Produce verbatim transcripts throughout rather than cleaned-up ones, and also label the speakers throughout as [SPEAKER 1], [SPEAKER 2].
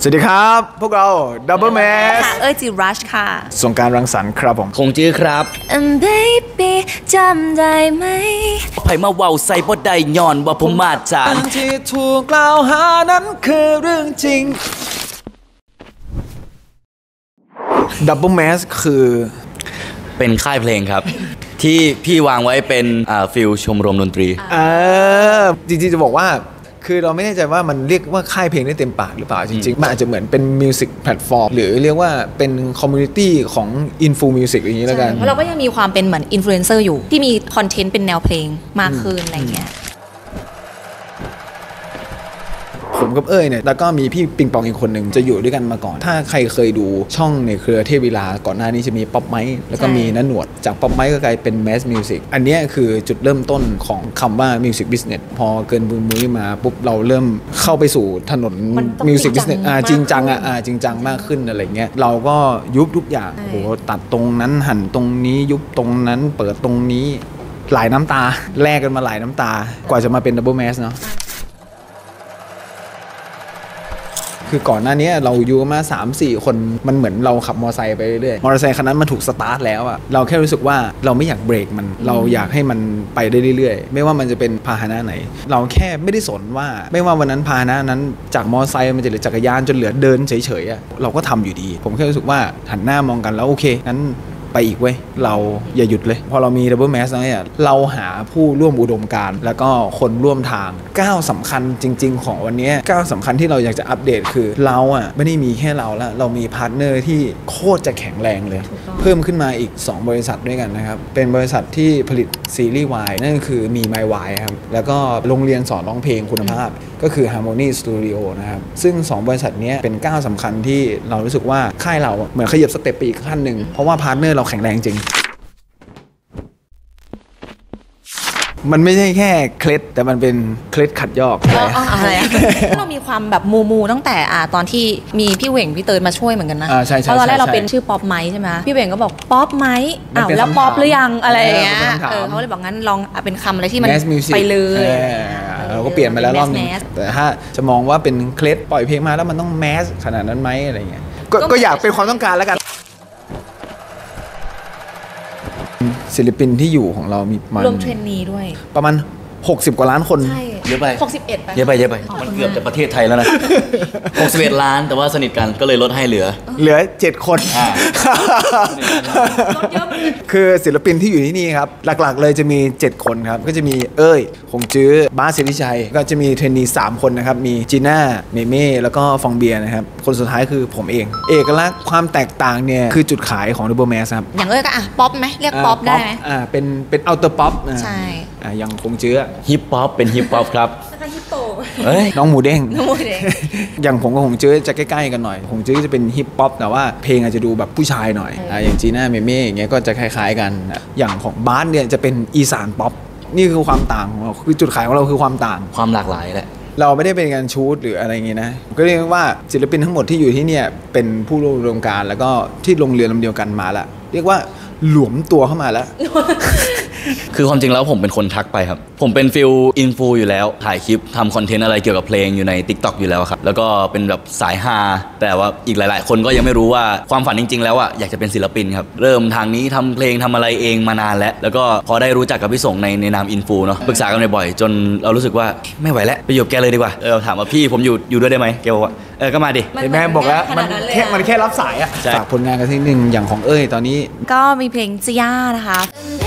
[SPEAKER 1] สวัสดีครับพวกเรา Double Mass
[SPEAKER 2] ค่ะเอ้ยจิรัชค่ะ
[SPEAKER 1] สงการรังสรรค์ครับผม
[SPEAKER 3] คงจื้อครับ
[SPEAKER 2] And baby จำได้ไหม
[SPEAKER 3] ไผมาเว้าใส่บ่ได้ย้อนว่าผมมาจาก
[SPEAKER 1] ที่ถูกกล่าวหานั้นคือเรื่องจริง Double Mass คือ
[SPEAKER 3] เป็นค่ายเพลงครับ ที่พี่วางไว้เป็นอ่าฟิลชมรมดนตรี
[SPEAKER 1] เออจริงๆจะบอกว่าคือเราไม่แน่ใจว่ามันเรียกว่าค่ายเพลงได้เต็มปากหรือเปล่าจริงๆมันอาจจะเหมือนเป็นมิวสิกแพลตฟอร์มหรือเรียกว่าเป็นคอมมูนิตี้ของอินฟูมิวสิกอย่างนี้แล้วกัน
[SPEAKER 2] เพราะเราก็ยังมีความเป็นเหมือนอินฟลูเอนเซอร์อยู่ที่มีคอนเทนต์เป็นแนวเพลงมากขึ้นอะไรเงี้ย
[SPEAKER 1] ผมกับเอ้ยเนี่ยแล้วก็มีพี่ปิงปองอีกคนหนึ่งจะอยู่ด้วยกันมาก่อนถ้าใครเคยดูช่องในเครือเทพวิลาก่อนหน้านี้จะมีป๊อปไมค์แล้วก็มีนันหนวดจากป๊อปไมค์ก็กลายเป็นแมสมิวสิกอันนี้คือจุดเริ่มต้นของคำว่ามิวสิกบิสเนสพอเกินบุญมุ้ยมาปุ๊บเราเริ่มเข้าไปสู่ถนนมิวสิกบิสเนสอ่าจริงจังอ่ะอ่าจริงจังมากขึ้นอะไรเงี้ยเราก็ยุบทุกอย่างโหตัดตรงนั้นหั่นตรงนี้ยุบตรงนั้นเปิดตรงนี้หลายน้ำตาแลกกันมาหลายน้ำตากว่าจะมาเป็น Double Mass เนาะคือก่อนหน้านี้เราอยู่มา สามสี่ คนมันเหมือนเราขับมอเตอร์ไซค์ไปเรื่อยๆมอเตอร์ไซค์คันนั้นมันถูกสตาร์ทแล้วอะเราแค่รู้สึกว่าเราไม่อยากเบรกมันเราอยากให้มันไปได้เรื่อยๆไม่ว่ามันจะเป็นพาหนะไหนเราแค่ไม่ได้สนว่าไม่ว่าวันนั้นพาหนะนั้นจากมอเตอร์ไซค์มันจะเหลือจักรยานจนเหลือเดินเฉยๆอะเราก็ทำอยู่ดีผมแค่รู้สึกว่าหันหน้ามองกันแล้วโอเคงั้นไปอีกเว้ยเราอย่าหยุดเลยพอเรามี Double Mass แล้วเนี่ยเราหาผู้ร่วมอุดมการณ์แล้วก็คนร่วมทางก้าวสำคัญจริงๆของวันนี้ก้าวสำคัญที่เราอยากจะอัปเดตคือเราอ่ะไม่ได้มีแค่เราแล้วเรามีพาร์ทเนอร์ที่โคตรจะแข็งแรงเลยเพิ่มขึ้นมาอีกสองบริษัทด้วยกันนะครับเป็นบริษัทที่ผลิตซีรีส์วายนั่นคือมี My Y ครับแล้วก็โรงเรียนสอนร้องเพลงคุณภาพก็คือ Harmony Studio นะครับซึ่งสองบริษัทนี้เป็นก้าวสำคัญที่เรารู้สึกว่าค่ายเราเหมือนขยับสเต็ปไปอีกขั้นหนึ่งเพราะว่าพาร์ทเนอร์เราแข็งแรงจริงมันไม่ใช่แค่เคล็ดแต่มันเป็นเคล็ดขัดยอก
[SPEAKER 2] อะไรเรามีความแบบมูมูตั้งแต่อ่าตอนที่มีพี่เหว่งพี่เติร์ดมาช่วยเหมือนกันนะเพราะตอนแรกเราเป็นชื่อป๊อปไมค์ใช่ไหมพี่เหว่งก็บอกป๊อปไมค์อ้าวแล้วป๊อปหรือยังอะไรอย่างเงี้ยเออเขาเลยบอกงั้นลองเป็นคำอะไรที่มันไปเลย
[SPEAKER 1] เราก็เปลี่ยนมาแล้วรอบนึงแต่ถ้าจะมองว่าเป็นเคล็ดปล่อยเพลงมาแล้วมันต้องแมสขนาดนั้นไหมอะไรเงี้ยก็อยากเป็นความต้องการแล้วกันศิลปินที่อยู่ของเรามีประมาณ
[SPEAKER 2] รวมเทรนนีด้วย
[SPEAKER 1] ประมาณหกสิบกว่าล้านคน
[SPEAKER 3] เยอะไป
[SPEAKER 2] หกสิบเอ็ดไป
[SPEAKER 3] เยอะไปเยอะไปมันเกือบจะประเทศไทยแล้วนะหกสิบเอ็ดล้านแต่ว่าสนิทกันก็เลยลดให้เหลือ
[SPEAKER 1] เหลือเจ็ดคนลดเยอะคือศิลปินที่อยู่ที่นี่ครับหลักๆเลยจะมีเจ็ดคนครับก็จะมีเอ้ยคงจื้อบาสศิริชัยก็จะมีเทรนนีสามคนนะครับมีจีน่าเมเม่แล้วก็ฟองเบียร์นะครับคนสุดท้ายคือผมเองเอกลักษณ์ความแตกต่างเนี่ยคือจุดขายของ Double Mass ครับ
[SPEAKER 2] อย่างเอ้ยก็อ่ะป๊อปไหมเรียกป๊อปได้ไหม
[SPEAKER 1] อ่าเป็นเป็นอัลเตอร์ป๊อป
[SPEAKER 2] ใช่
[SPEAKER 1] อ่ายังคงจื้อ
[SPEAKER 3] ฮิปฮอปเป็นฮิปฮอปครับ
[SPEAKER 2] แล้วก็ฮิปโป
[SPEAKER 1] เอ้ยน้องหมูเด้งน้องหมูเด้งอย่างผมกับคงจื้อจะใกล้ๆกันหน่อยคงจื้อจะเป็นฮิปฮอปแต่ว่าเพลงอาจจะดูแบบผู้ชายหน่อยอ่าอย่างจีน่าเมเม่อย่างเงี้ยก็จะคล้ายๆกันอย่างของบาสเนี่ยจะเป็นอีสานป๊อปนี่คือความต่างของเราคือจุดขายของเราคือความต่าง
[SPEAKER 3] ความหลากหลายแหละ
[SPEAKER 1] เราไม่ได้เป็นการชูดหรืออะไรอย่างงี้นะก็เรียกว่าศิลปินทั้งหมดที่อยู่ที่เนี่ยเป็นผู้ร่วมอุดมการณ์แล้วก็ที่ลงเรือลำเดียวกันมาละเรียกว่าหลวมตัวเข้ามาแล้ว
[SPEAKER 3] คือความจริงแล้วผมเป็นคนทักไปครับผมเป็นฟิลอินฟูอยู่แล้วถ่ายคลิปทำคอนเทนต์อะไรเกี่ยวกับเพลงอยู่ใน TikTok อยู่แล้วครับแล้วก็เป็นแบบสายฮาแต่ว่าอีกหลายๆคนก็ยังไม่รู้ว่าความฝันจริงๆแล้วอ่ะอยากจะเป็นศิลปินครับเริ่มทางนี้ทำเพลงทำอะไรเองมานานแล้วแล้วก็พอได้รู้จักกับพี่ส่งในในนามอินฟูเนาะปรึกษากันบ่อยๆจนเรารู้สึกว่าไม่ไหวแล้วไปอยู่กับแกเลยดีกว่าเออถามว่าพี่ผมอยู่อยู่ด้วยได้ไหมแกบอกว่าเออก็มาดิ
[SPEAKER 1] เห็นไหมบอกแล้วมันแค่มันแค่รับสายอะฝากผลงานกันทีนึงอย่างของเอ้ยตอนนี้
[SPEAKER 2] ก็มีเพลงจิย่านะคะ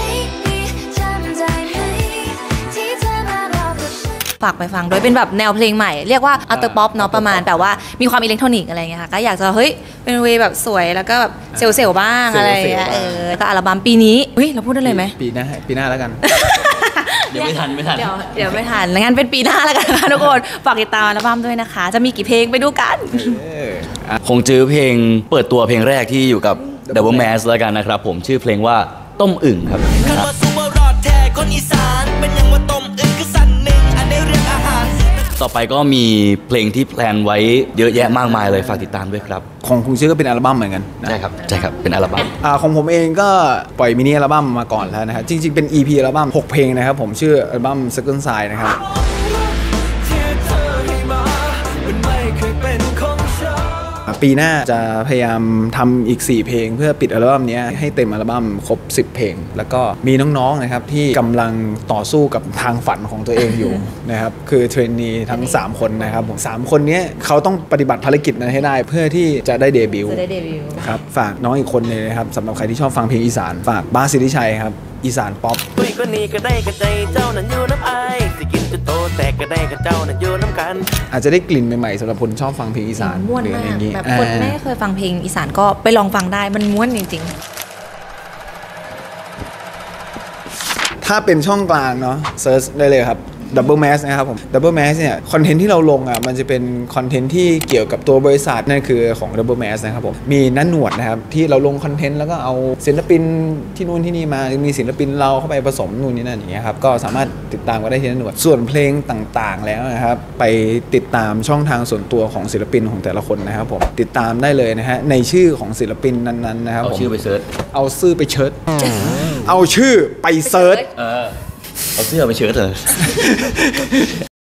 [SPEAKER 2] ฝากไปฟังด้วยเป็นแบบแนวเพลงใหม่เรียกว่าอัลเตอร์ป๊อปเนาะประมาณแบบว่ามีความอิเล็กทรอนิกส์อะไรเงี้ยค่ะก็อยากจะเฮ้ยเป็นเวย์แบบสวยแล้วก็แบบเซลล์ๆบ้างอะไรเงี้ยเออก็อัลบั้มปีนี้เฮ้ยเราพูดได้เลยไหม
[SPEAKER 1] ปีหน้าปีหน้าแล้วกัน
[SPEAKER 3] เดี๋ยวไม่ทันไม่ทัน
[SPEAKER 2] เดี๋ยวเดี๋ยวไม่ทันงั้นเป็นปีหน้าแล้วกันค่ะทุกคนฝากติดตามอัลบั้มด้วยนะคะจะมีกี่เพลงไปดูกัน
[SPEAKER 3] คงจื้อเพลงเปิดตัวเพลงแรกที่อยู่กับ Double Mass แล้วกันนะครับผมชื่อเพลงว่าต้มอึ่งครับต่อไปก็มีเพลงที่แพลนไว้เยอะแยะมากมายเลยฝากติดตามด้วยครับ
[SPEAKER 1] ของคุณชื่อก็เป็นอัลบั้มเหมือนกัน
[SPEAKER 3] ใช่ครับใช่ครับเป็นอัลบั้ม
[SPEAKER 1] อ่าของผมเองก็ปล่อยมินิอัลบั้มมาก่อนแล้วนะครับจริงๆเป็น อี พี อัลบั้มหกเพลงนะครับผมชื่ออัลบั้ม Second Side นะครับปีหน้าจะพยายามทำอีกสี่เพลงเพื่อปิดอัลบั้มนี้ให้เต็มอัลบั้มครบสิบเพลงแล้วก็มีน้องๆนะครับที่กำลังต่อสู้กับทางฝันของตัวเองอยู่ นะครับคือเทรนนีทั้งสามคนนะครับผมสามคนนี้เขาต้องปฏิบัติภารกิจนั้นให้ได้เพื่อที่จะได้เดบิวต์
[SPEAKER 2] จะได้เดบิวต์
[SPEAKER 1] ครับฝากน้องอีกคนนึงนะครับสำหรับใครที่ชอบฟังเพลงอีสานฝากบาสสิทธิชัยครับอีสานป๊อป
[SPEAKER 4] ก็นี่ก็ได้กระใจเจ้านั่นอยู่น้ำไอสิกินจะโตแต่ก็ได้กระเจ้านั่นอยู่น้ำกัน
[SPEAKER 1] อาจจะได้กลิ่นใหม่ๆสำหรับคนชอบฟังเพลงอีสาน
[SPEAKER 2] ม้วนมากแบบคนไม่เคยฟังเพลงอีสานก็ไปลองฟังได้มันม้วนจริง
[SPEAKER 1] ๆถ้าเป็นช่องกลางเนาะเซิร์ชได้เลยครับดับเบิลแมสนะครับผมดับเบิลแมสเนี่ยคอนเทนต์ที่เราลงอ่ะมันจะเป็นคอนเทนต์ที่เกี่ยวกับตัวบริษัทนั่นคือของดับเบิลแมสนะครับผมมีนันหนวดนะครับที่เราลงคอนเทนต์แล้วก็เอาศิลปินที่นู่นที่นี่มามีศิลปินเราเข้าไปผสมนู่นนี่นั่นอย่างเงี้ยครับก็สามารถติดตามก็ได้ที่นันหนวดส่วนเพลงต่างๆแล้วนะครับไปติดตามช่องทางส่วนตัวของศิลปินของแต่ละคนนะครับผมติดตามได้เลยนะฮะในชื่อของศิลปินนั้นๆนะครับ
[SPEAKER 3] เอาชื่อไปเซิร์ช
[SPEAKER 1] เอาชื่อไปเชิร์ชเอาชื่อไปเซิร์ช
[SPEAKER 3] เออเอาเสื้อไปเชิญเถอะ